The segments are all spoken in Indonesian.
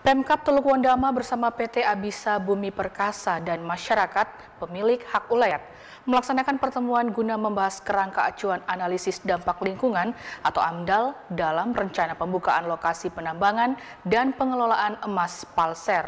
Pemkab Teluk Wondama bersama PT Abisa Bumi Perkasa dan masyarakat pemilik hak ulayat melaksanakan pertemuan guna membahas kerangka acuan analisis dampak lingkungan atau AMDAL dalam rencana pembukaan lokasi penambangan dan pengelolaan emas Palser.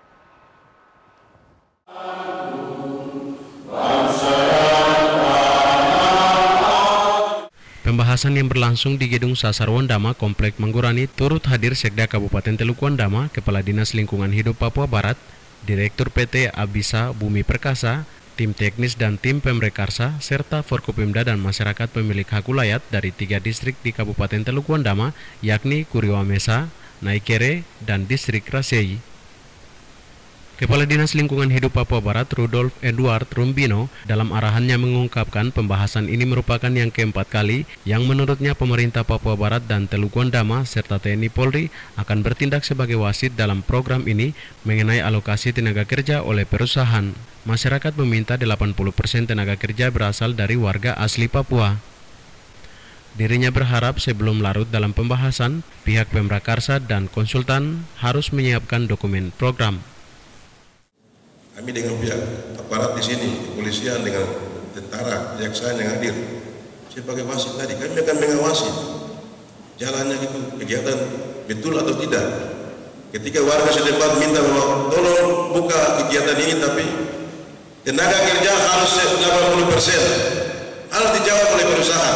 Pembahasan yang berlangsung di Gedung Sasar Wondama, Komplek Manggurani, turut hadir Sekda Kabupaten Teluk Wondama, Kepala Dinas Lingkungan Hidup Papua Barat, Direktur PT Abisa Bumi Perkasa, tim teknis dan tim Pemrekarsa, serta Forkopimda dan masyarakat pemilik hak ulayat dari 3 distrik di Kabupaten Teluk Wondama, yakni Kuriwamesa, Naikere, dan Distrik Rasei. Kepala Dinas Lingkungan Hidup Papua Barat Rudolf Edward Rumbino dalam arahannya mengungkapkan pembahasan ini merupakan yang keempat kali yang menurutnya pemerintah Papua Barat dan Teluk Wondama serta TNI Polri akan bertindak sebagai wasit dalam program ini mengenai alokasi tenaga kerja oleh perusahaan. Masyarakat meminta 80% tenaga kerja berasal dari warga asli Papua. Dirinya berharap sebelum larut dalam pembahasan, pihak Pemrakarsa dan konsultan harus menyiapkan dokumen program. Kami dengan pihak aparat di sini, kepolisian dengan tentara, kejaksaan yang hadir sebagai wasit tadi, kami akan mengawasi jalannya itu kegiatan betul atau tidak. Ketika warga setempat minta bahwa tolong buka kegiatan ini, tapi tenaga kerja harus 80%, harus dijawab oleh perusahaan.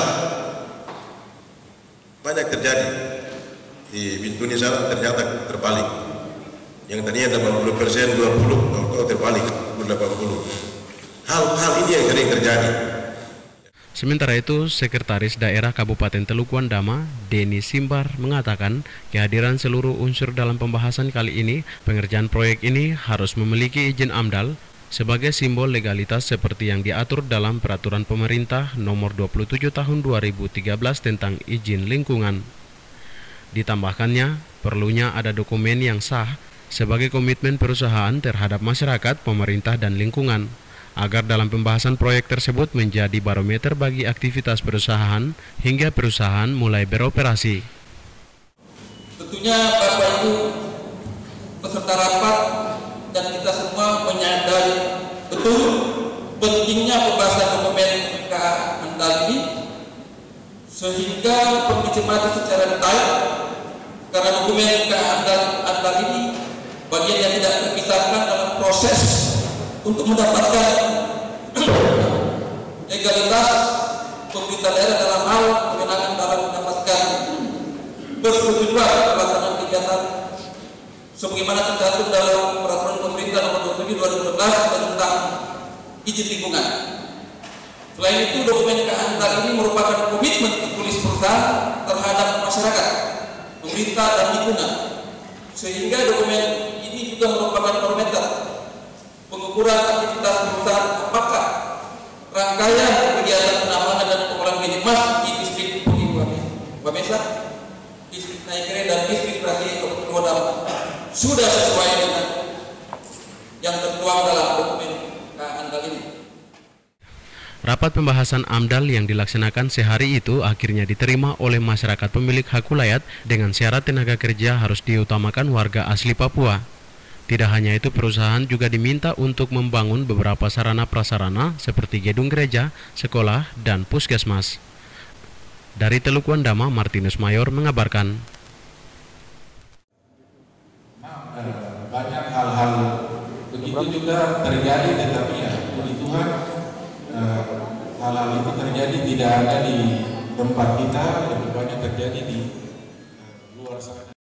Banyak terjadi di Bintuni sana ternyata terbalik. Yang tadinya 80%, 20%, kalau terbalik 80%. Hal-hal ini yang sering terjadi. Sementara itu, Sekretaris Daerah Kabupaten Teluk Wondama, Denny Simbar, mengatakan kehadiran seluruh unsur dalam pembahasan kali ini, pengerjaan proyek ini harus memiliki izin AMDAL sebagai simbol legalitas seperti yang diatur dalam Peraturan Pemerintah Nomor 27 Tahun 2013 tentang izin lingkungan. Ditambahkannya, perlunya ada dokumen yang sah sebagai komitmen perusahaan terhadap masyarakat, pemerintah, dan lingkungan, agar dalam pembahasan proyek tersebut menjadi barometer bagi aktivitas perusahaan hingga perusahaan mulai beroperasi. Tentunya Bapak Ibu peserta rapat dan kita semua menyadari betul pentingnya pembahasan dokumen AMDAL ini, sehingga perlu dicermati secara detail karena dokumen AMDAL ini bagian yang tidak terpisahkan dalam proses untuk mendapatkan legalitas pemerintah daerah dalam hal kewenangan dalam mendapatkan persetujuan pelaksanaan kegiatan sebagaimana tercantum dalam Peraturan Pemerintah Nomor 27 2012 tentang izin lingkungan. Selain itu, dokumen AMDAL ini merupakan komitmen tertulis perusahaan terhadap masyarakat, pemerintah, dan lingkungan, sehingga dokumen ini juga merupakan barometer pengukuran aktivitas perusahaan apakah rangkaian kegiatan penambangan dan pengolahan minyak emas di distrik Kuriwamesa, distrik Naikere, dan distrik Rasei Kabupaten Wondama sudah sesuai dengan yang tertuang dalam dokumen AMDAL ini. Rapat pembahasan AMDAL yang dilaksanakan sehari itu akhirnya diterima oleh masyarakat pemilik hak ulayat dengan syarat tenaga kerja harus diutamakan warga asli Papua. Tidak hanya itu, perusahaan juga diminta untuk membangun beberapa sarana prasarana seperti gedung gereja, sekolah, dan puskesmas. Dari Teluk Wondama, Martinus Mayor mengabarkan. Banyak hal-hal begitu juga terjadi, tetapi ya puji Tuhan hal-hal itu terjadi tidak hanya di tempat kita, lebih banyak terjadi di luar sana.